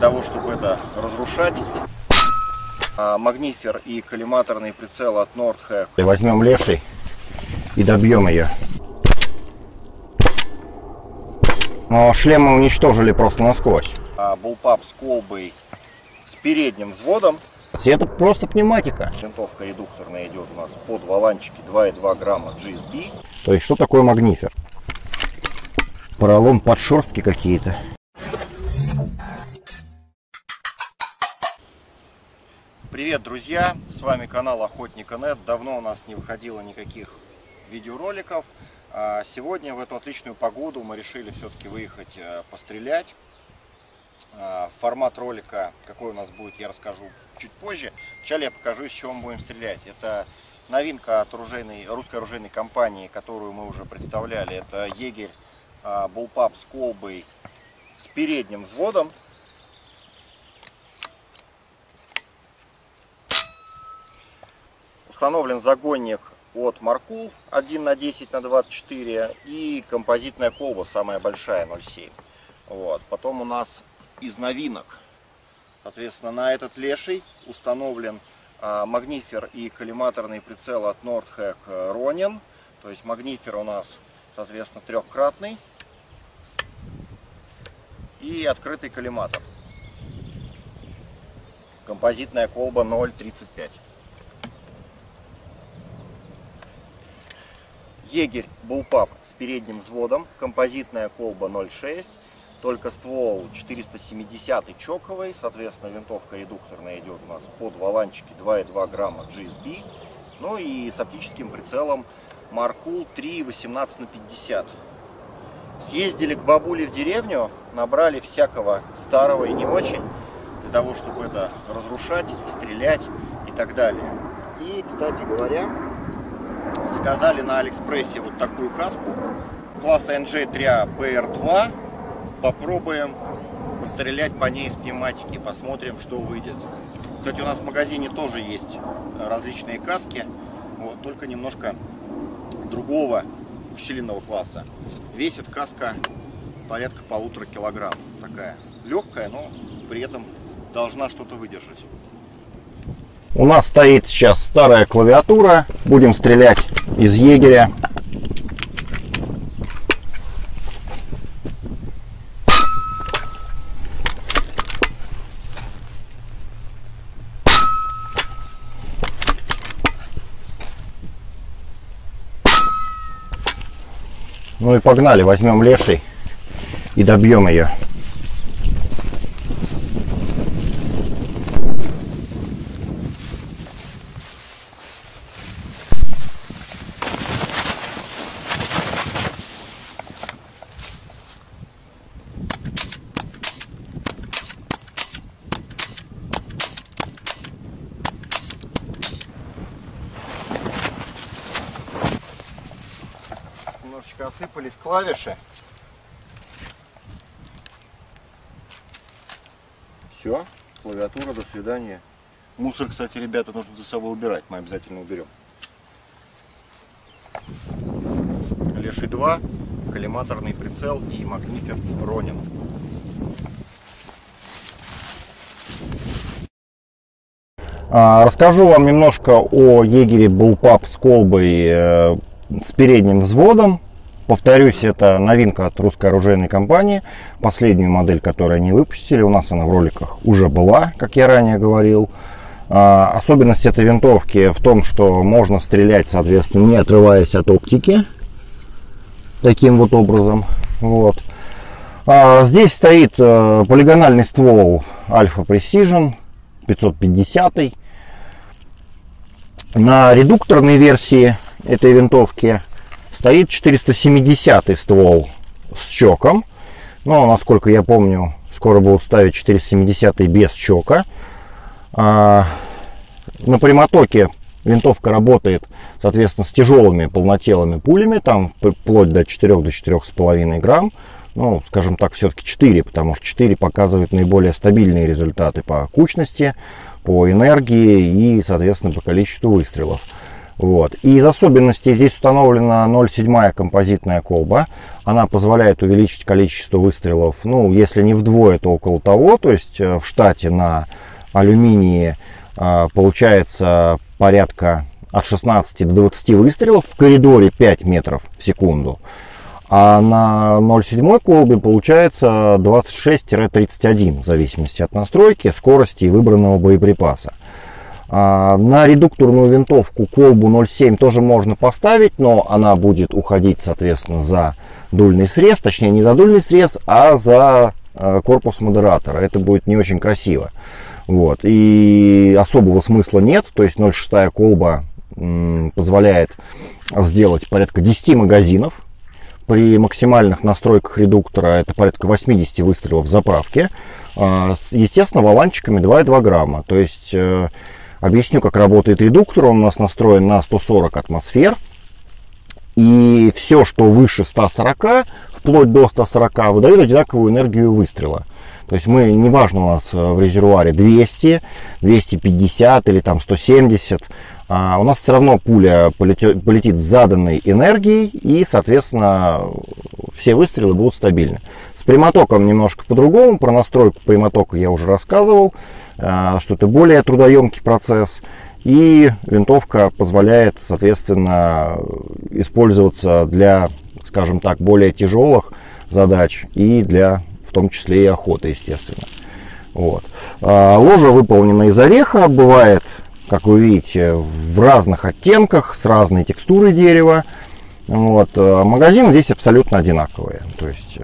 того, чтобы это разрушать. Магнифер и коллиматорный прицел от Nordheck. Возьмем леший и добьем ее. Но шлем мы уничтожили просто насквозь. Bullpup с колбой с передним взводом. Это просто пневматика. Винтовка редукторная идет у нас под валанчики 2,2 грамма GSB. То есть что такое магнифер? Поролон подшерстки какие-то. Привет, друзья! С вами канал Охотника.нет. Давно у нас не выходило никаких видеороликов. Сегодня в эту отличную погоду мы решили все-таки выехать пострелять. Формат ролика, какой у нас будет, я расскажу чуть позже. Вначале я покажу, с чего мы будем стрелять. Это новинка от русской оружейной компании, которую мы уже представляли. Это егерь Bullpup с колбой с передним взводом. Установлен загонник от Markul 1х10х24 и композитная колба, самая большая, 0,7. Вот. Потом у нас из новинок, соответственно, на этот леший установлен магнифер и коллиматорный прицел от Nordheck Ronin. То есть магнифер у нас, соответственно, трехкратный и открытый коллиматор. Композитная колба 0,35. Егерь Bullpup с передним взводом, композитная колба 0,6, только ствол 470 чоковый, соответственно, винтовка редукторная идет у нас под валанчики 2,2 грамма GSB, ну и с оптическим прицелом Markul 3,18х50. Съездили к бабуле в деревню, набрали всякого старого и не очень, для того, чтобы это разрушать, стрелять и так далее. И, кстати говоря, заказали на Алиэкспрессе вот такую каску класса NJ3 PR2. Попробуем пострелять по ней из пневматики, посмотрим, что выйдет. Кстати, у нас в магазине тоже есть различные каски, вот, только немножко другого усиленного класса. Весит каска порядка 1,5 килограмм. Такая легкая, но при этом должна что-то выдержать. У нас стоит сейчас старая клавиатура. Будем стрелять из егеря. Ну и погнали, возьмем леший и добьем ее. Немножечко осыпались клавиши. Все, клавиатура, до свидания. Мусор, кстати, ребята, нужно за собой убирать, мы обязательно уберем. Леший 2, коллиматорный прицел и магнифер Ronin. Расскажу вам немножко о егере Bullpup с колбой с передним взводом. Повторюсь, это новинка от русской оружейной компании. Последнюю модель, которую они выпустили, у нас она в роликах уже была, как я ранее говорил. Особенность этой винтовки в том, что можно стрелять, соответственно, не отрываясь от оптики. Таким вот образом. Вот. Здесь стоит полигональный ствол Alpha Precision 550. На редукторной версии этой винтовки стоит 470 ствол с чоком. Но, насколько я помню, скоро будут ставить 470 без чока. На прямотоке винтовка работает, соответственно, с тяжелыми полнотелыми пулями, там вплоть до 4-4,5 грамм. Ну, скажем так, все-таки 4, потому что 4 показывает наиболее стабильные результаты по кучности, по энергии и, соответственно, по количеству выстрелов. Вот. И из особенностей здесь установлена 0,7 композитная колба. Она позволяет увеличить количество выстрелов, ну, если не вдвое, то около того. То есть в штате на алюминии получается порядка от 16 до 20 выстрелов в коридоре 5 метров в секунду. А на 0,7 колбе получается 26-31, в зависимости от настройки, скорости и выбранного боеприпаса. На редукторную винтовку колбу 0,7 тоже можно поставить, но она будет уходить, соответственно, за дульный срез, точнее не за дульный срез, а за корпус модератора. Это будет не очень красиво. Вот. И особого смысла нет, то есть 0,6 колба позволяет сделать порядка 10 магазинов. При максимальных настройках редуктора это порядка 80 выстрелов в заправке. Естественно, валанчиками 2,2 грамма. То есть, объясню, как работает редуктор. Он у нас настроен на 140 атмосфер. И все, что выше 140, вплоть до 140, выдает одинаковую энергию выстрела. То есть мы, неважно у нас в резервуаре 200, 250 или там 170, у нас все равно пуля полетит с заданной энергией, и, соответственно, все выстрелы будут стабильны. С прямотоком немножко по-другому. Про настройку прямотока я уже рассказывал, что это более трудоемкий процесс. И винтовка позволяет, соответственно, использоваться для, скажем так, более тяжелых задач и для, в том числе, и охоты, естественно. Вот. Ложа выполнена из ореха, бывает, как вы видите, в разных оттенках, с разной текстурой дерева. Вот. Магазины здесь абсолютно одинаковые. То есть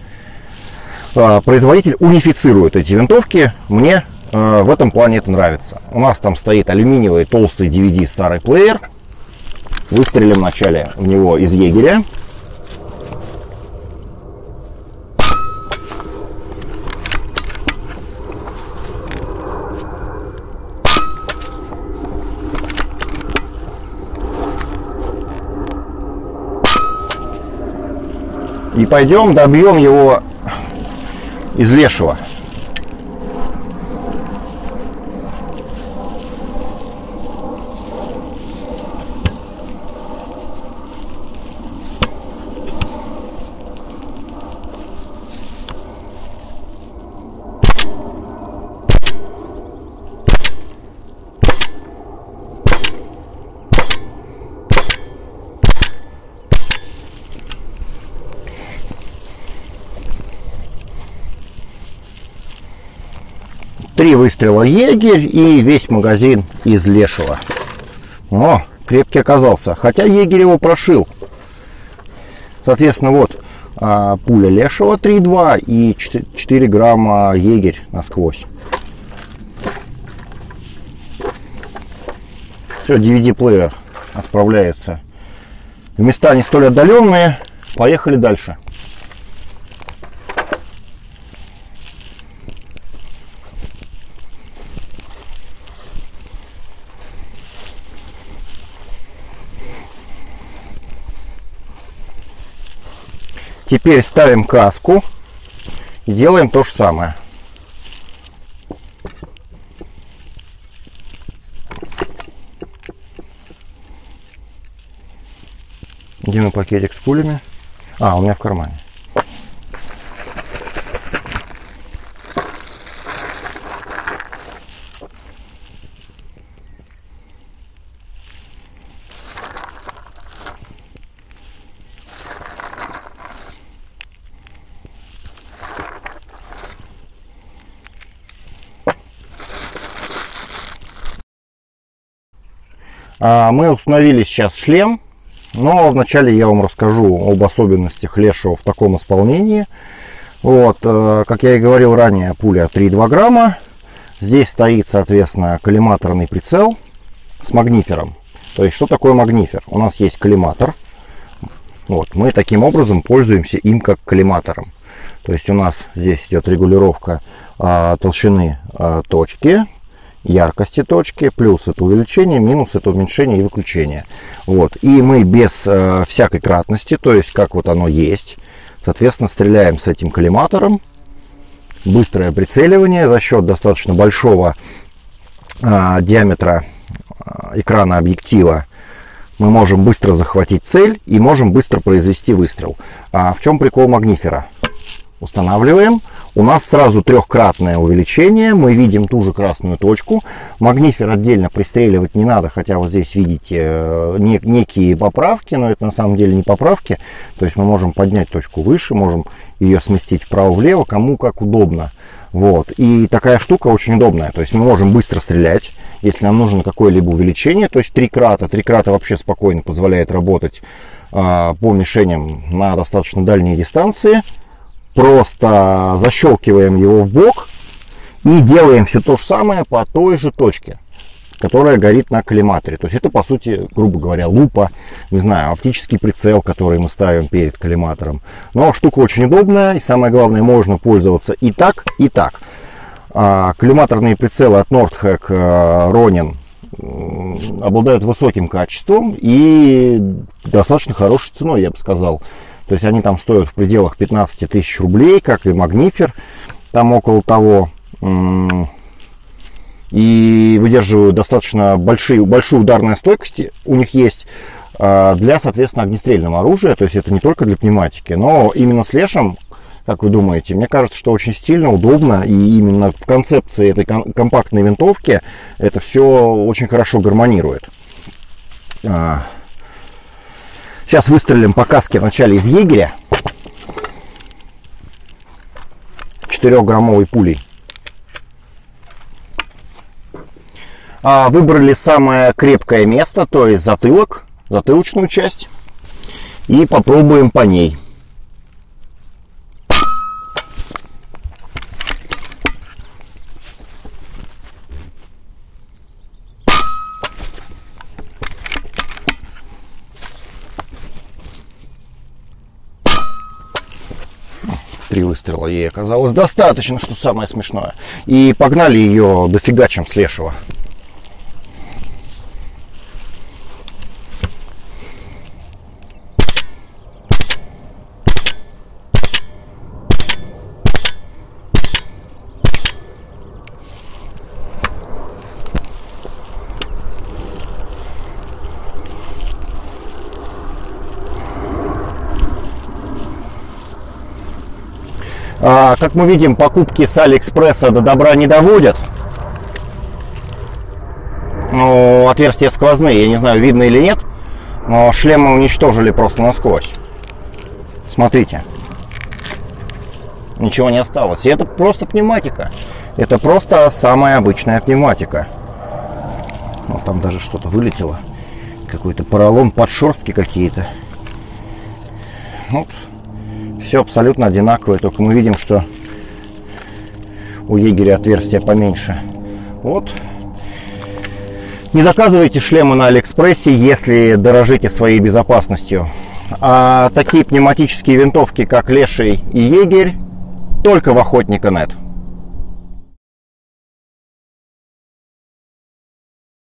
производитель унифицирует эти винтовки. Мне в этом плане это нравится. У нас там стоит алюминиевый толстый DVD старый плеер. Выстрелим вначале в него из егеря. И пойдем добьем его из лешего. Три выстрела егерь и весь магазин из лешего. О, крепкий оказался. Хотя егерь его прошил. Соответственно, вот пуля лешего 3,2 и 4 грамма егерь насквозь. Все, DVD-плеер отправляется в места не столь отдаленные. Поехали дальше. Теперь ставим каску и делаем то же самое. Где мой пакетик с пулями? У меня в кармане. Мы установили сейчас шлем, но вначале я вам расскажу об особенностях лешего в таком исполнении. Вот, как я и говорил ранее, пуля 3,2 грамма. Здесь стоит, соответственно, коллиматорный прицел с магнифером. То есть, что такое магнифер? У нас есть коллиматор. Вот, мы таким образом пользуемся им как коллиматором. То есть, у нас здесь идет регулировка толщины точки, яркости точки, плюс это увеличение, минус это уменьшение и выключение. Вот. И мы без всякой кратности, то есть как вот оно есть, соответственно, стреляем с этим коллиматором. Быстрое прицеливание за счет достаточно большого диаметра экрана объектива. Мы можем быстро захватить цель и можем быстро произвести выстрел. А в чем прикол магнифера? Устанавливаем. У нас сразу трехкратное увеличение. Мы видим ту же красную точку. Магнифер отдельно пристреливать не надо, хотя вот здесь видите некие поправки, но это на самом деле не поправки. То есть мы можем поднять точку выше, можем ее сместить вправо-влево, кому как удобно. Вот. И такая штука очень удобная. То есть мы можем быстро стрелять, если нам нужно какое-либо увеличение. То есть 3 крата. 3 крата вообще спокойно позволяет работать по мишеням на достаточно дальние дистанции. Просто защелкиваем его в бок и делаем все то же самое по той же точке, которая горит на коллиматоре. То есть это, по сути, грубо говоря, лупа, не знаю, оптический прицел, который мы ставим перед коллиматором. Но штука очень удобная, и самое главное, можно пользоваться и так, и так. Коллиматорные прицелы от Nordhack Ronin обладают высоким качеством и достаточно хорошей ценой, я бы сказал. То есть они там стоят в пределах 15 тысяч рублей, как и магнифер, там около того. И выдерживают достаточно большую ударную стойкость. У них есть для, соответственно, огнестрельного оружия. То есть это не только для пневматики, но именно с лешем, как вы думаете, мне кажется, что очень стильно, удобно. И именно в концепции этой компактной винтовки это все очень хорошо гармонирует. Сейчас выстрелим по каске вначале из егеря 4-граммовой пулей. Выбрали самое крепкое место, то есть затылок, затылочную часть, и попробуем по ней. Три выстрела ей оказалось достаточно, что самое смешное. И погнали ее дофигачем с лешего. Как мы видим, покупки с Алиэкспресса до добра не доводят. Ну, отверстия сквозные, я не знаю, видно или нет, но шлемы уничтожили просто насквозь. Смотрите. Ничего не осталось. И это просто пневматика. Это просто самая обычная пневматика. Вот там даже что-то вылетело. Какой-то поролон, подшерстки какие-то. Вот. Все абсолютно одинаковое, только мы видим, что у егеря отверстия поменьше. Вот. Не заказывайте шлемы на Алиэкспрессе, если дорожите своей безопасностью. А такие пневматические винтовки, как Леший и Егерь, только в Охотника.нет.